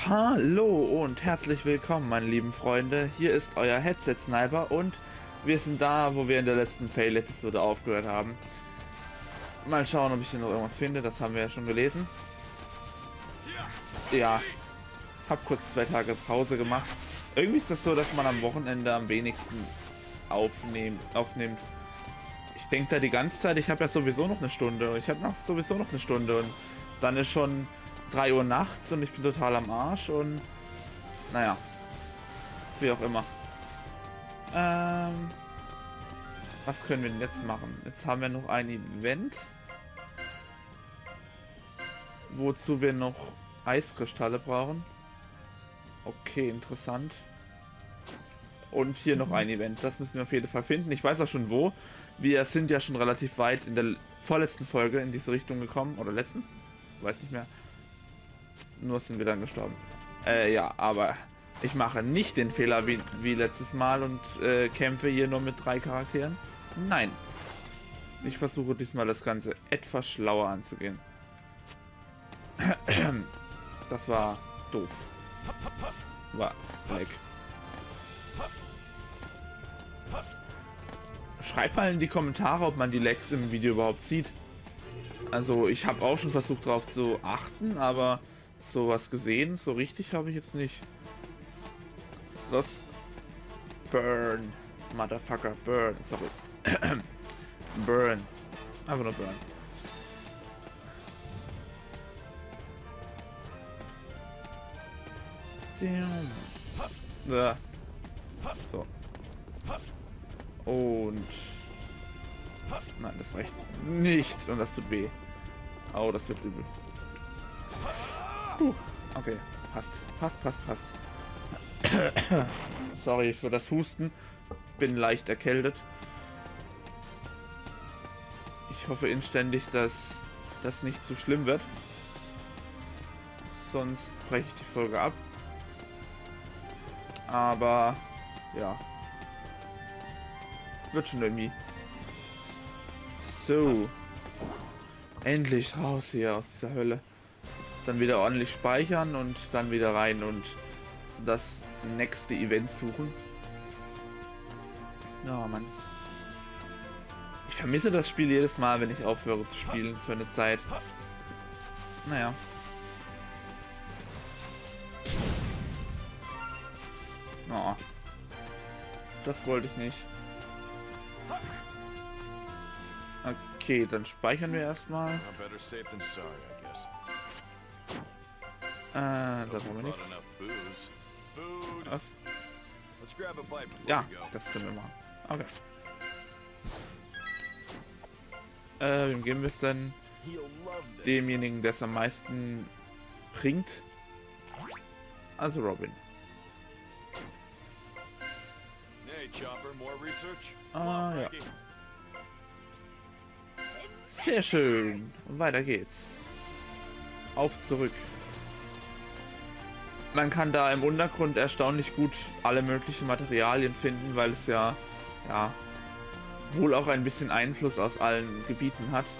Hallo und herzlich willkommen, meine lieben Freunde. Hier ist euer Headset Sniper und wir sind da, wo wir in der letzten Fail-Episode aufgehört haben. Mal schauen, ob ich hier noch irgendwas finde. Das haben wir ja schon gelesen. Ja, hab kurz 2 Tage Pause gemacht. Irgendwie ist das so, dass man am Wochenende am wenigsten aufnimmt. Ich denke da die ganze Zeit, ich habe ja sowieso noch eine Stunde. Ich habe nachts sowieso noch eine Stunde und dann ist schon 3 Uhr nachts und ich bin total am Arsch und naja, wie auch immer. Was können wir denn jetzt machen? Jetzt haben wir noch ein Event, wozu wir noch Eiskristalle brauchen. Okay, interessant. Und hier noch ein Event, das müssen wir auf jeden Fall finden. Ich weiß auch schon wo. Wir sind ja schon relativ weit in der vorletzten Folge in diese Richtung gekommen. Oder letzten? Weiß nicht mehr. Nur sind wir dann gestorben. Ja, aber ich mache nicht den Fehler wie letztes Mal und kämpfe hier nur mit 3 Charakteren. Nein. Ich versuche diesmal das Ganze etwas schlauer anzugehen. Das war doof. War weg. Schreibt mal in die Kommentare, ob man die Lags im Video überhaupt sieht. Also ich habe auch schon versucht darauf zu achten, aber sowas gesehen, so richtig habe ich jetzt nicht. Los. Burn. Motherfucker, burn. Sorry. Burn. Einfach nur burn. Ja. So. Und... Nein, das reicht nicht. Und das tut weh. Oh, das wird übel. Okay, passt. Passt. Sorry für das Husten. Bin leicht erkältet. Ich hoffe inständig, dass das nicht zu schlimm wird. Sonst breche ich die Folge ab. Aber ja. Wird schon irgendwie. So. Endlich raus hier aus dieser Hölle. Dann wieder ordentlich speichern und dann wieder rein und das nächste Event suchen. Ja, Mann. Ich vermisse das Spiel jedes Mal, wenn ich aufhöre zu spielen für eine Zeit. Naja. Oh. Das wollte ich nicht. Okay, dann speichern wir erstmal. Da brauchen wir nichts. Was? Ja, das können wir machen. Okay. Wem geben wir es denn? Demjenigen, der es am meisten bringt. Also Robin. Ah, ja. Sehr schön. Und weiter geht's. Auf zurück. Man kann da im Untergrund erstaunlich gut alle möglichen Materialien finden, weil es ja wohl auch ein bisschen Einfluss aus allen Gebieten hat.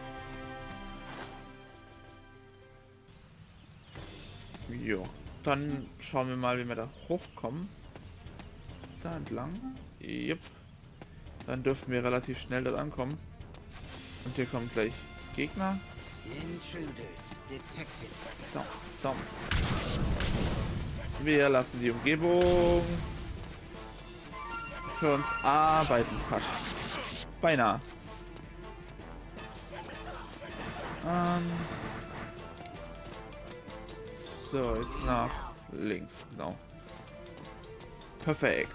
Jo. Dann schauen wir mal, wie wir da hochkommen. Da entlang. Yep. Dann dürften wir relativ schnell dort ankommen. Und hier kommen gleich Gegner. So. Wir lassen die Umgebung für uns arbeiten. Fast. Beinahe. So, jetzt nach links. Genau. Perfekt.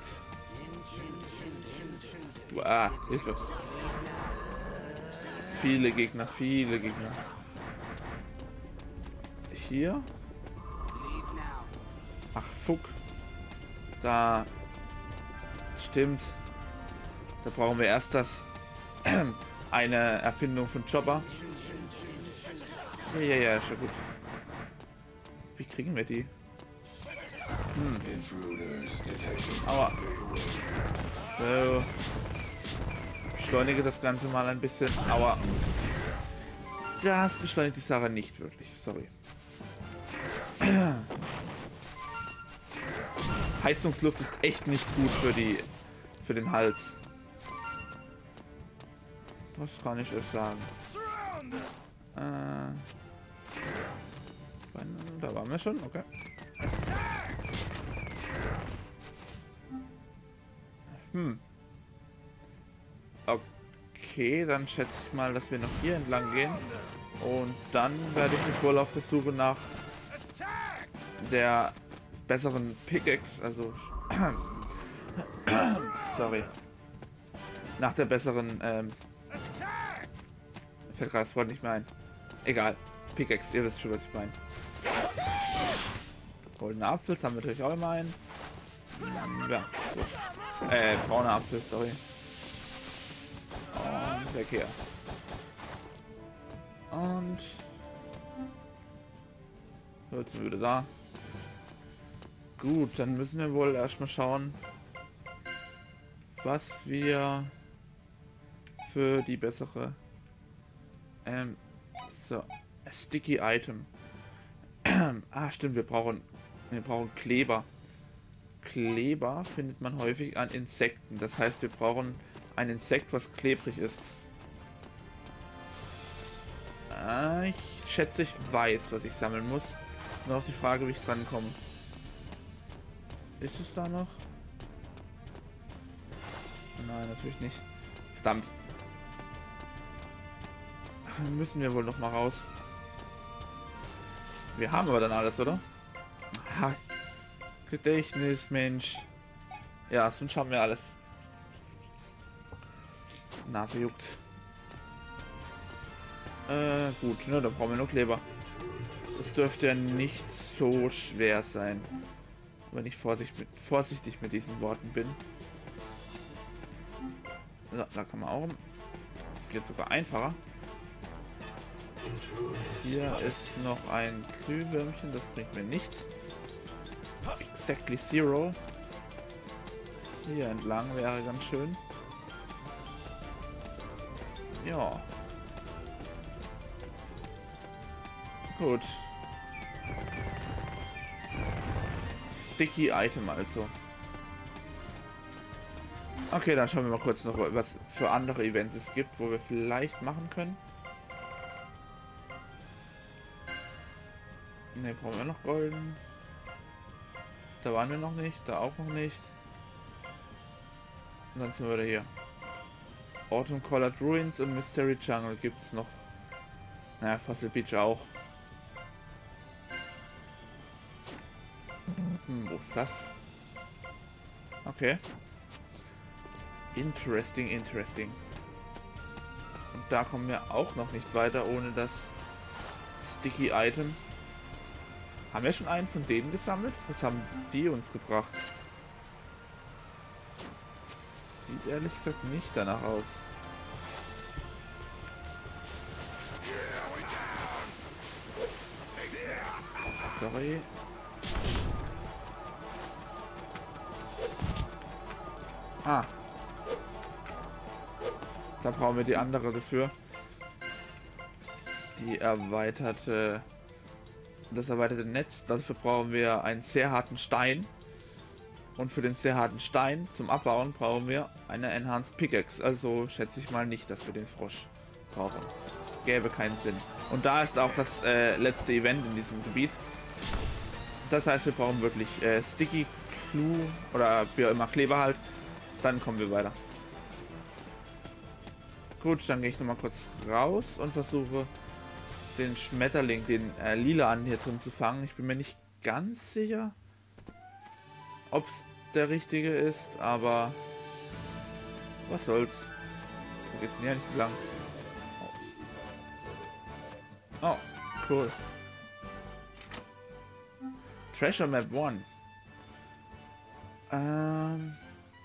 Ah, Hilfe. Viele Gegner. Hier. Ach, fuck. Da. Stimmt. Da brauchen wir erst das. Eine Erfindung von Chopper. Ja, schon gut. Wie kriegen wir die? Aua. So. Beschleunige das Ganze mal ein bisschen. Aua. Das beschleunigt die Sache nicht wirklich. Sorry. Heizungsluft ist echt nicht gut für den Hals. Das kann ich euch sagen. Da waren wir schon, okay. Okay, dann schätze ich mal, dass wir noch hier entlang gehen. Und dann werde ich mich wohl auf der Suche nach der besseren Pickaxe, also sorry. Nach der besseren, fällt gerade das Wort nicht mehr ein. Egal. Pickaxe, ihr wisst schon, was ich meine. Goldene Apfel haben wir natürlich auch immer einen. Ja, gut. Braune Apfel, sorry. Und weg hier. Und so, jetzt sind wir wieder da. Gut, dann müssen wir wohl erstmal schauen, was wir für die bessere so, Sticky Item. Stimmt, wir brauchen Kleber. Kleber findet man häufig an Insekten. Das heißt, wir brauchen ein Insekt, was klebrig ist. Ich schätze, ich weiß, was ich sammeln muss. Nur noch die Frage, wie ich dran komme. Ist es da noch? Nein, natürlich nicht. Verdammt. Müssen wir wohl noch mal raus. Wir haben aber dann alles, oder? Aha. Gedächtnis, Mensch. Ja, sonst haben wir alles. Nase juckt. Gut, ne, dann brauchen wir nur Kleber. Das dürfte ja nicht so schwer sein. Wenn ich vorsichtig mit diesen Worten bin. So, da kann man auch. Das geht sogar einfacher. Hier ist noch ein Glühwürmchen, das bringt mir nichts. Exactly zero. Hier entlang wäre ganz schön. Ja. Gut. Sticky Item also. Okay, dann schauen wir mal kurz noch, was für andere Events es gibt, wo wir vielleicht machen können. Ne, brauchen wir noch golden. Da waren wir noch nicht, da auch noch nicht. Und dann sind wir wieder hier. Autumn Colored Ruins und Mystery Jungle gibt es noch. Naja, Fossil Beach auch. Wo ist das? Okay. Interesting, interesting. Und da kommen wir auch noch nicht weiter ohne das Sticky Item. Haben wir schon einen von denen gesammelt? Was haben die uns gebracht? Sieht ehrlich gesagt nicht danach aus. Sorry. Ah. Da brauchen wir die andere dafür. Die erweiterte... Das erweiterte Netz. Dafür brauchen wir einen sehr harten Stein. Und für den sehr harten Stein zum Abbauen brauchen wir eine Enhanced Pickaxe. Also schätze ich mal nicht, dass wir den Frosch brauchen. Gäbe keinen Sinn. Und da ist auch das letzte Event in diesem Gebiet. Das heißt, wir brauchen wirklich Sticky Glue oder wie auch immer Kleber halt. Dann kommen wir weiter. Gut, dann gehe ich nochmal kurz raus und versuche den Schmetterling, den lila an hier drin zu fangen. Ich bin mir nicht ganz sicher, ob es der richtige ist, aber was soll's. Wo geht's denn ja nicht lang? Oh, cool. Treasure Map 1.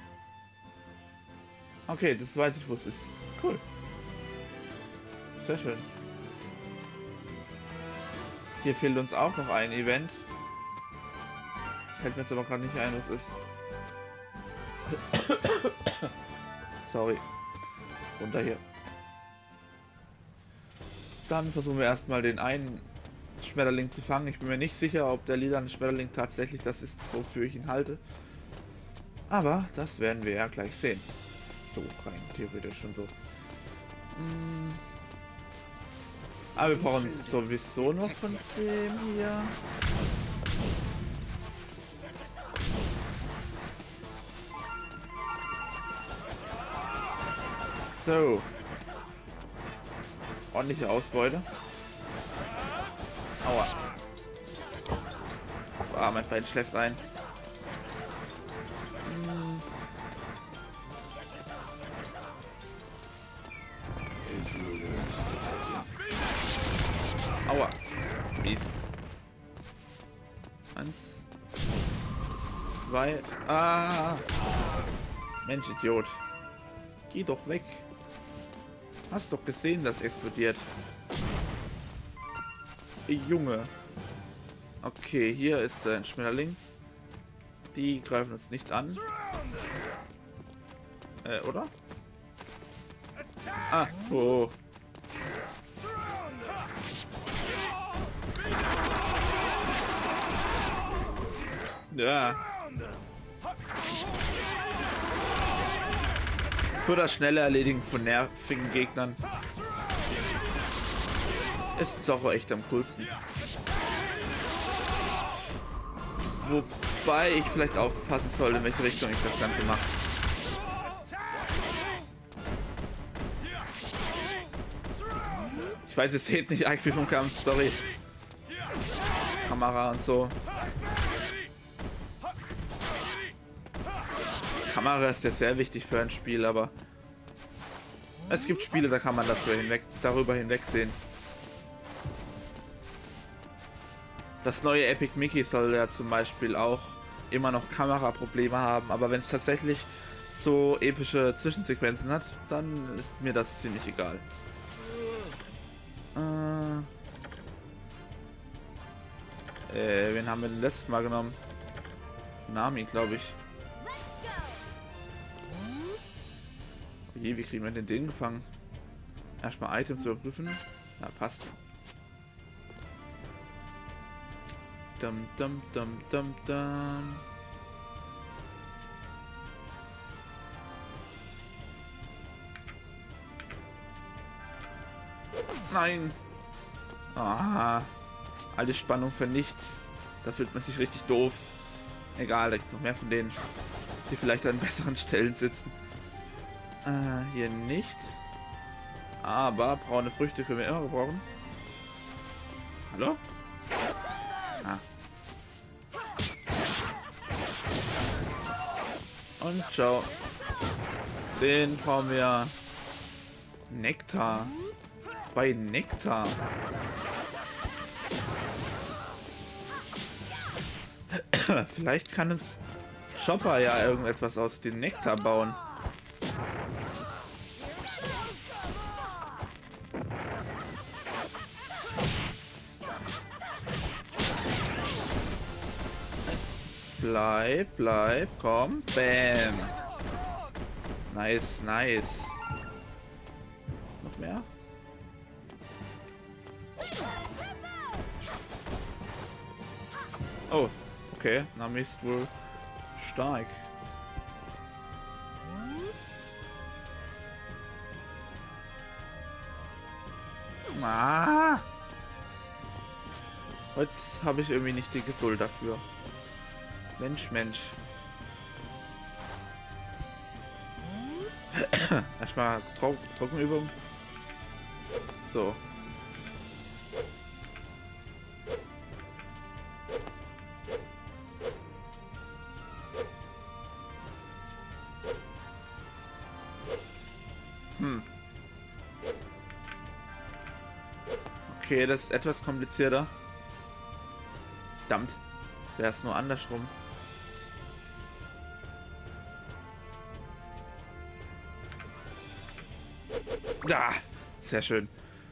Okay, das weiß ich, wo es ist. Cool. Sehr schön. Hier fehlt uns auch noch ein Event. Fällt mir jetzt aber gerade nicht ein, was ist. Sorry. Runter hier. Dann versuchen wir erstmal den einen Schmetterling zu fangen. Ich bin mir nicht sicher, ob der lila Schmetterling tatsächlich das ist, wofür ich ihn halte. Aber das werden wir ja gleich sehen. So, rein theoretisch schon so. Aber wir brauchen sowieso noch von dem hier. So. Ordentliche Ausbeute. Aua. Ah, mein Bein schläft ein. Aua. Mies. 1, 2. Ah. Mensch, Idiot. Geh doch weg. Hast doch gesehen, dass explodiert. Junge. Okay, hier ist ein Schmetterling. Die greifen uns nicht an. Oder? Ah, oh. Ja. Für das schnelle Erledigen von nervigen Gegnern ist es auch echt am coolsten. Wobei ich vielleicht aufpassen sollte, in welche Richtung ich das Ganze mache. Ich weiß, ihr seht nicht arg viel vom Kampf, sorry. Kamera und so. Kamera ist ja sehr wichtig für ein Spiel, aber es gibt Spiele, da kann man darüber hinwegsehen. Das neue Epic Mickey soll ja zum Beispiel auch immer noch Kameraprobleme haben, aber wenn es tatsächlich so epische Zwischensequenzen hat, dann ist mir das ziemlich egal. Wen haben wir denn letztes Mal genommen? Nami, glaube ich. Je, wie kriegen wir denn den gefangen? Erstmal Items überprüfen. Na, passt. Dum, dum, dum, dum, dum. Nein! Ah, alle Spannung für nichts. Da fühlt man sich richtig doof. Egal, da gibt es noch mehr von denen, die vielleicht an besseren Stellen sitzen. Hier nicht. Aber braune Früchte können wir immer gebrauchen. Hallo? Ah. Und ciao. Den brauchen wir. Nektar. Bei Nektar. Vielleicht kann uns Chopper ja irgendetwas aus dem Nektar bauen. Bleib, komm. Bam. Nice, nice. Noch mehr? Oh, okay. Nami ist wohl stark. Ah! Heute habe ich irgendwie nicht die Geduld dafür. Mensch, Mensch. Erstmal Trockenübung. So. Okay, das ist etwas komplizierter. Verdammt. Wäre es nur andersrum. Ja, sehr schön.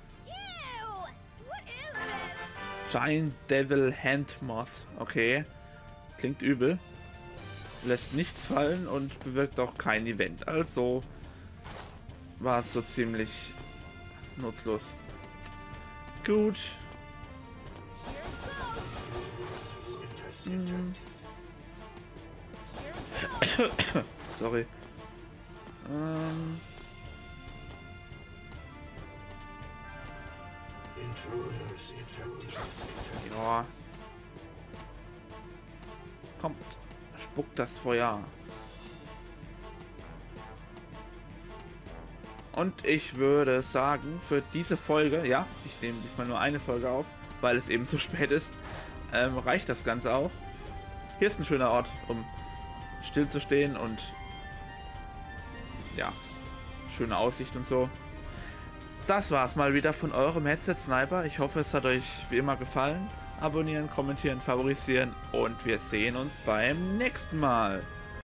Giant Devil Hand Moth. Okay. Klingt übel. Lässt nichts fallen und bewirkt auch kein Event. Also war es so ziemlich nutzlos. Gut. Sorry. Ja. Kommt. Spuckt das Feuer. Und ich würde sagen, für diese Folge, ja, ich nehme diesmal nur eine Folge auf, weil es eben so spät ist, reicht das Ganze auch. Hier ist ein schöner Ort, um still zu stehen und ja, schöne Aussicht und so. Das war's mal wieder von eurem Headset Sniper. Ich hoffe, es hat euch wie immer gefallen. Abonnieren, kommentieren, favorisieren und wir sehen uns beim nächsten Mal.